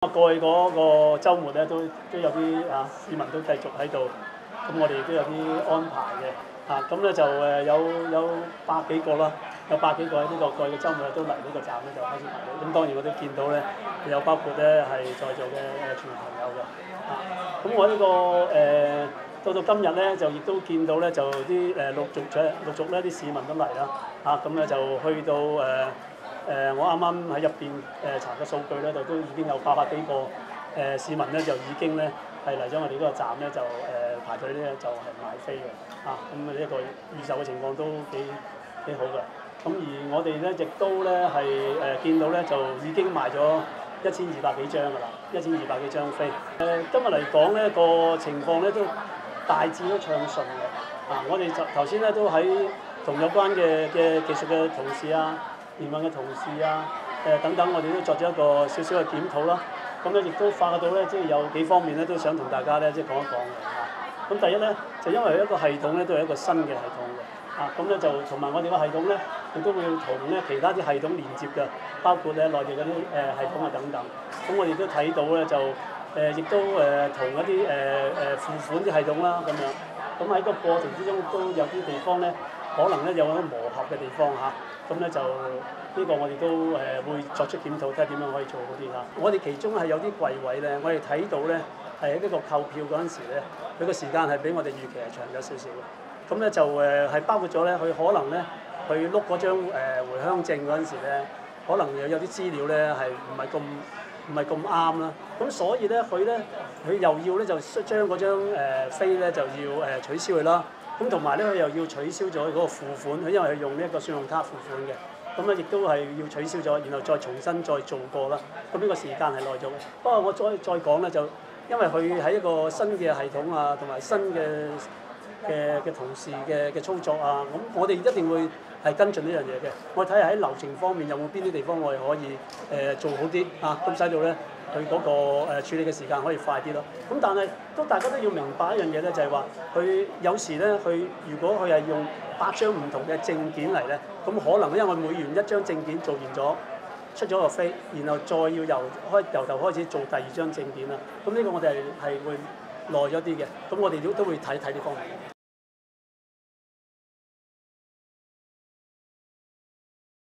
過去嗰個週末咧，都有啲市民都繼續喺度，咁我哋亦都有啲安排嘅，咁咧就有百幾個啦，有百幾個喺呢個過去嘅週末都嚟呢個站咧就開始排隊。咁當然我都見到咧，有包括咧係在座嘅傳媒朋友嘅，咁我呢個到今日咧就亦都見到咧就啲陸續咧啲市民都嚟啦，咁咧就去到我啱啱喺入邊查嘅數據咧，就都已經有800幾個市民咧就已經咧係嚟咗我哋呢個站咧就排隊咧就係買飛嘅，咁呢一個預售嘅情況都幾好嘅。咁而我哋咧亦都咧係見到咧就已經賣咗1200幾張㗎啦，1200幾張飛。今日嚟講咧個情況咧都大致都暢順嘅。我哋就頭先咧都喺同有關嘅技術嘅同事營運嘅同事等等，我哋都作咗一個少少嘅檢討啦。咁咧亦都發覺到咧，即係有幾方面咧都想同大家咧即係講一講嘅。咁第一咧就因為一個系統咧都係一個新嘅系統嘅，咁咧就同埋我哋個系統咧亦都會同咧其他啲系統連接嘅，包括咧內地嗰啲系統等等。咁我哋都睇到咧就亦都同一啲付款啲系統啦咁樣。咁喺個過程之中都有啲地方咧，可能咧有一個磨合嘅地方咁咧就呢個我哋都會作出檢討，睇下點樣可以做好啲我哋其中係有啲櫃位咧，我哋睇到咧係喺呢個購票嗰陣時咧，佢個時間係比我哋預期係長咗少少嘅。咁咧就係包括咗咧，佢可能咧去碌嗰張回鄉證嗰陣時咧，可能有啲資料咧係唔係咁啱啦。咁所以咧佢又要咧就將嗰張飛咧就要取消佢啦。咁同埋咧佢又要取消咗嗰個付款，因為佢用呢一個信用卡付款嘅。咁咧亦都係要取消咗，然後再重新再做過啦。咁呢個時間係耐咗嘅。不過我再講咧，就因為佢喺一個新嘅系統同埋新嘅同事嘅操作咁我哋一定會係跟進呢樣嘢嘅。我睇下喺流程方面有冇邊啲地方我哋可以做好啲咁使到咧佢嗰個處理嘅時間可以快啲咯。咁但係大家都要明白一樣嘢咧，就係話佢有時咧，如果佢係用8張唔同嘅證件嚟咧，咁可能因為每完一張證件做完咗，出咗個飛，然後再要由頭開始做第2張證件啦。咁呢個我哋係會耐咗啲嘅。咁我哋都會睇呢方面。